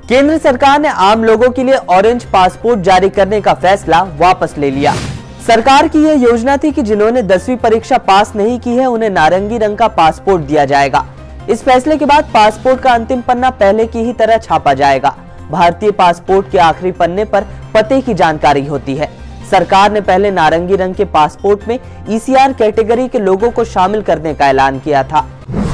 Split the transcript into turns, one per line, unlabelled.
केंद्र सरकार ने आम लोगों के लिए ऑरेंज पासपोर्ट जारी करने का फैसला वापस ले लिया। सरकार की यह योजना थी कि जिन्होंने 10वीं परीक्षा पास नहीं की है उन्हें नारंगी रंग का पासपोर्ट दिया जाएगा। इस फैसले के बाद पासपोर्ट का अंतिम पन्ना पहले की ही तरह छापा जाएगा। भारतीय पासपोर्ट के आखिरी पन्ने पर पते की जानकारी होती है। सरकार ने पहले नारंगी रंग के पासपोर्ट में ECR कैटेगरी के लोगों को शामिल करने का ऐलान किया था।